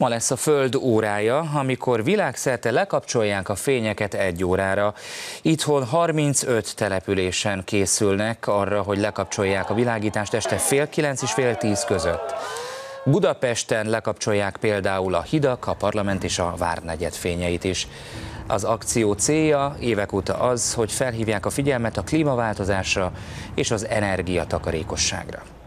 Ma lesz a Föld órája, amikor világszerte lekapcsolják a fényeket 1 órára. Itthon 35 településen készülnek arra, hogy lekapcsolják a világítást este fél 9 és fél 10 között. Budapesten lekapcsolják például a hidak, a Parlament és a Várnegyed fényeit is. Az akció célja évek óta az, hogy felhívják a figyelmet a klímaváltozásra és az energiatakarékosságra.